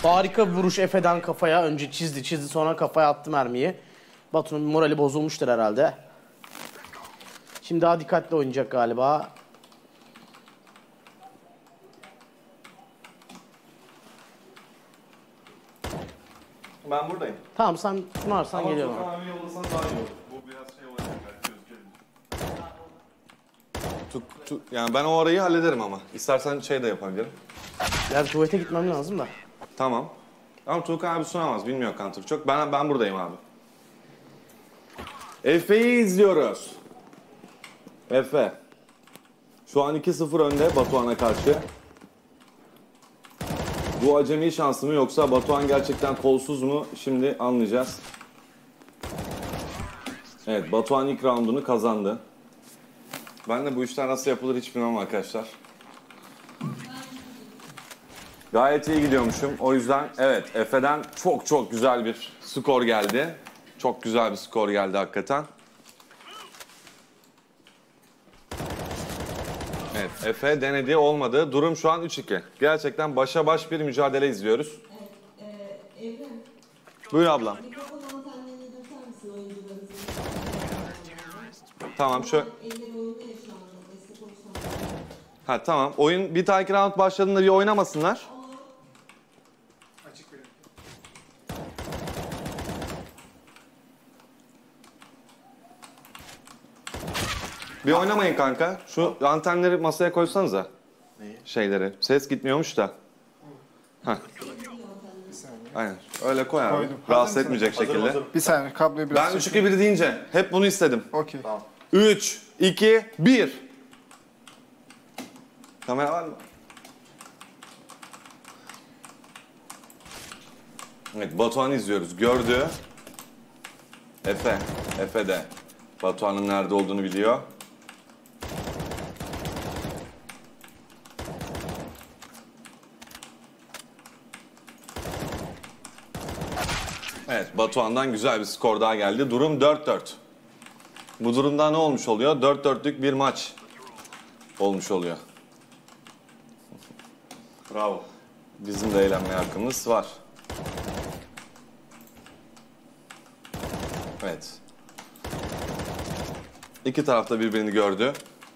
Harika bir vuruş Efe'den kafaya. Önce çizdi sonra kafaya attı mermiyi. Batu'nun morali bozulmuştur herhalde. Şimdi daha dikkatli oynayacak galiba. Ben buradayım. Tamam sen sunarsan geliyorum. Ama Tukan abi yollasan daha iyi olur. Bu biraz şey olacak belki gözükebilir. Yani ben o arayı hallederim ama. İstersen şey de yapabilirim. Yani tuvalete gitmem lazım da. Tamam. Ama Tukan abi sunamaz. Bilmiyor Counter çok. Ben buradayım abi. Efe'yi izliyoruz. Efe. Şu an 2-0 önde Batuhan'a karşı. Bu acemi şansı mı yoksa Batuhan gerçekten kolsuz mu? Şimdi anlayacağız. Evet, Batuhan ilk roundunu kazandı. Ben de bu işler nasıl yapılır hiç bilmem arkadaşlar. Gayet iyi gidiyormuşum. O yüzden evet, Efe'den çok güzel bir skor geldi. Çok güzel bir skor geldi hakikaten. Evet, Efe denedi, olmadı. Durum şu an 3-2. Gerçekten başa baş bir mücadele izliyoruz. Evet, Evren. Buyur ablam. Mikrofon antenlerini dürter misin oyuncularınızın? Tamam, şöyle. Eller oyunda ya şu anda. Destek olursan. Ha tamam. Oyun bir dahaki round başladığında bir oynamasınlar. Açık verin. Bir oynamayın kanka. Şu antenleri masaya koysanıza. Neyi? Şeyleri. Ses gitmiyormuş da. Heh. Aynen. Öyle koy abi. Koydum. Rahatsız Hazır etmeyecek mısınız? şekilde. Hazırım. Bir saniye kabloyu biraz Ben 3-2-1 deyince hep bunu istedim. Okey. Tamam. 3, 2, 1. Kamera var mı? Evet, Batuhan'ı izliyoruz. Gördü. Efe de Batuhan'ın nerede olduğunu biliyor. Evet, Batuhan'dan güzel bir skor daha geldi. Durum 4-4. Bu durumda ne olmuş oluyor? 4-4'lük bir maç olmuş oluyor. Bravo. Bizim de eğlenmeye hakkımız var. Evet. İki taraf da birbirini gördü.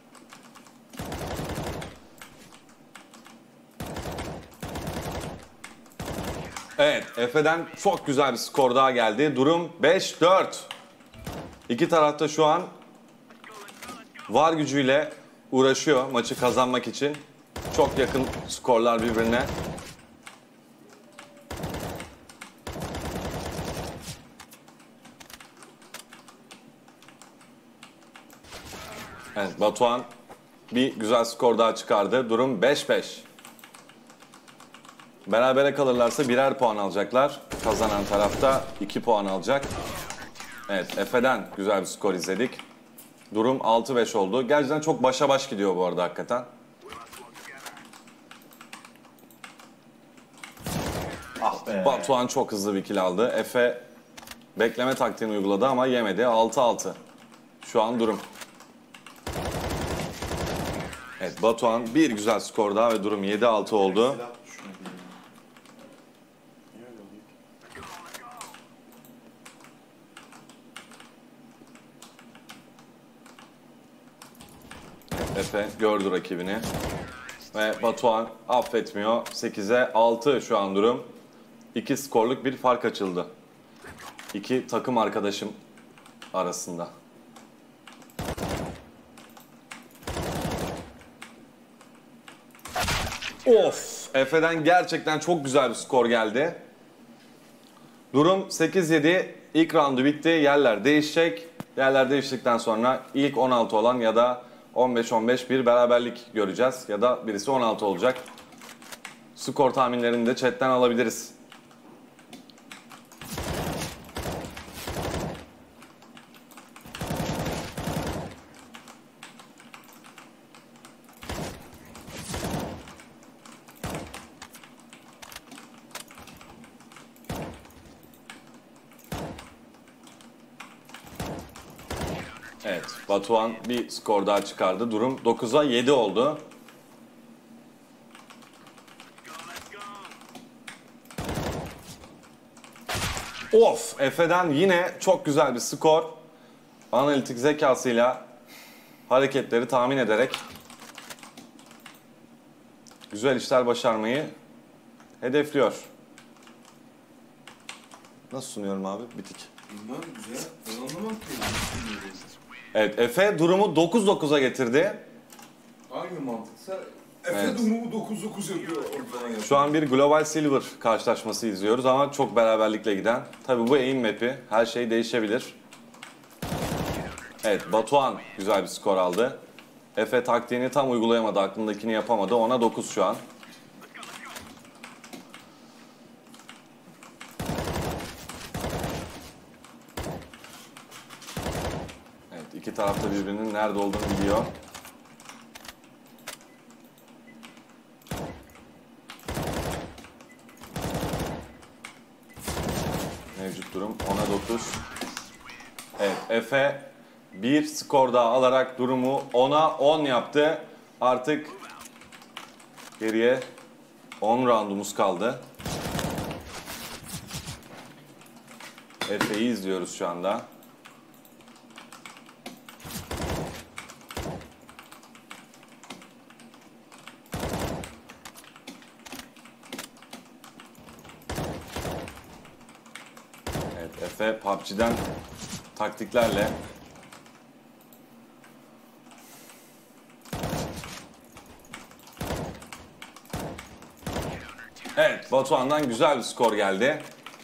Evet, Efe'den çok güzel bir skor daha geldi. Durum 5-4. İki taraf da şu an var gücüyle uğraşıyor maçı kazanmak için. Çok yakın skorlar birbirine. Evet, Batuhan bir güzel skor daha çıkardı. Durum 5-5. Berabere kalırlarsa birer puan alacaklar. Kazanan tarafta 2 puan alacak. Evet, Efe'den güzel bir skor izledik. Durum 6-5 oldu. Gerçekten çok başa baş gidiyor bu arada hakikaten. Ah be. Batuhan çok hızlı bir kill aldı. Efe bekleme taktiğini uyguladı ama yemedi. 6-6. Şu an durum. Evet, Batuhan bir güzel skor daha ve durum 7-6 oldu. Efe gördü rakibini. Ve Batuhan affetmiyor. 8'e 6 şu an durum. 2 skorluk bir fark açıldı. İki takım arkadaşım arasında. Of! Efe'den gerçekten çok güzel bir skor geldi. Durum 8-7. İlk roundu bitti. Yerler değişecek. Yerler değiştikten sonra ilk 16 olan ya da 15-15 bir beraberlik göreceğiz. Ya da birisi 16 olacak. Skor tahminlerini de chatten alabiliriz. Evet, Batuhan bir skor daha çıkardı. Durum 9'a 7 oldu. Of! Efe'den yine çok güzel bir skor. Analitik zekasıyla hareketleri tahmin ederek güzel işler başarmayı hedefliyor. Nasıl sunuyorum abi? Bitik. Bilmem güzel. Ben anlamam ki. Evet, Efe durumu 9-9'a getirdi. Aynı mantıksa Efe Evet. durumu 9-9 yapıyor ortadan yapıyor. Şu an bir Global Silver karşılaşması izliyoruz ama çok beraberlikle giden. Tabii bu aim map'i, her şey değişebilir. Evet, Batuhan güzel bir skor aldı. Efe taktiğini tam uygulayamadı, aklındakini yapamadı. Ona 9 şu an. Evet, iki tarafta birbirinin nerede olduğunu biliyor. Mevcut durum 10'a 9. Evet, Efe bir skor daha alarak durumu 10'a 10 yaptı. Artık geriye 10 roundumuz kaldı. Efe'yi izliyoruz şu anda. Evet, Efe PUBG'den taktiklerle evet, Batuhan'dan güzel bir skor geldi.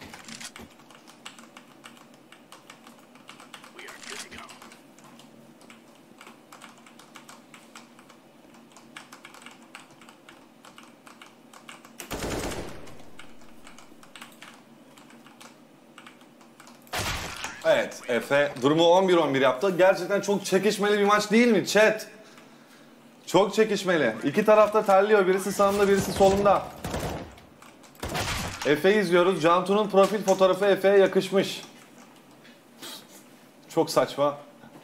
Evet, Efe durumu 11-11 yaptı. Gerçekten çok çekişmeli bir maç değil mi chat? Çok çekişmeli. İki tarafta terliyor. Birisi sağımda, birisi solumda. Efe'yi izliyoruz. Cantu'nun profil fotoğrafı Efe'ye yakışmış. Çok saçma.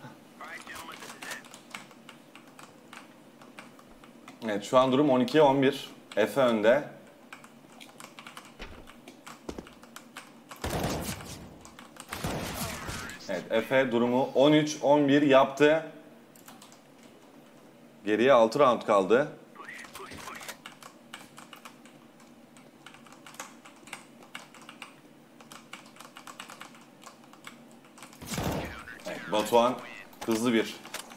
Evet, şu an durum 12-11. Efe önde. Evet, Efe durumu 13-11 yaptı. Geriye 6 round kaldı. Evet, Batuhan hızlı bir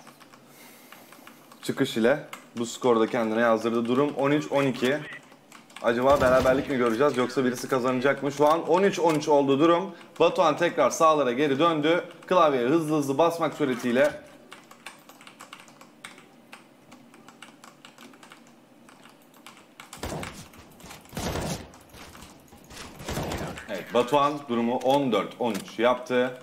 çıkış ile bu skorda kendine yazdırdı. Durum 13-12. Acaba beraberlik mi göreceğiz yoksa birisi kazanacak mı? Şu an 13-13 oldu durum. Batuhan tekrar sağlara geri döndü. Klavyeye hızlı hızlı basmak suretiyle evet, Batuhan durumu 14-13 yaptı.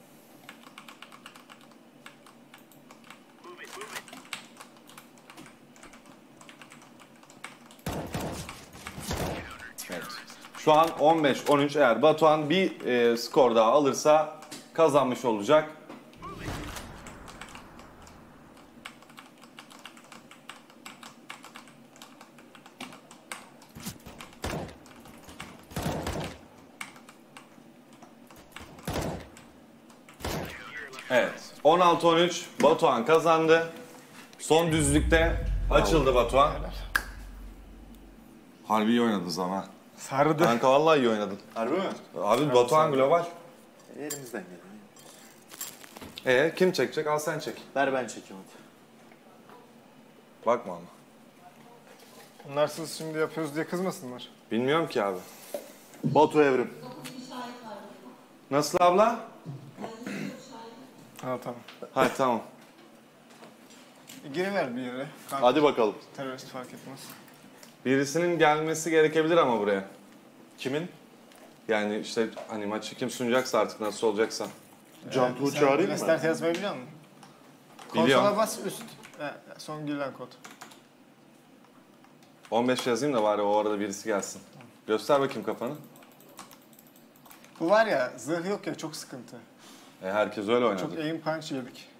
Evet. Şu an 15-13, eğer Batuhan bir skor daha alırsa kazanmış olacak. Evet. 16-13 Batuhan kazandı. Son düzlükte açıldı Batuhan. Harbi iyi oynadınız ama. Sardı. Kanka vallahi iyi oynadın. Harbi mi? Abi Batuhan global. Elimizden geliyor. Kim çekecek? Al sen çek. Ver ben çekeyim hadi. Bakma ama. Bunlar siz şimdi yapıyoruz diye kızmasınlar. Bilmiyorum ki abi. Batu Evrim. Nasıl abla? Ha tamam. Ha tamam. Giriver bir yere. Kanka, Hadi bakalım. terörist fark etmez. Birisinin gelmesi gerekebilir ama buraya. Kimin? Yani işte hani maçı kim sunacaksa artık nasıl olacaksa. Cantu'yu Sen çağırayım mı? restart yazmayı biliyor musun? Biliyorum. Konsola bas üst. Son girilen kod. 15 yazayım da bari o arada birisi gelsin. Göster bakayım kafanı. Bu var ya zırh yok ya çok sıkıntı. Herkes öyle oynadı. Çok aim punch yedik.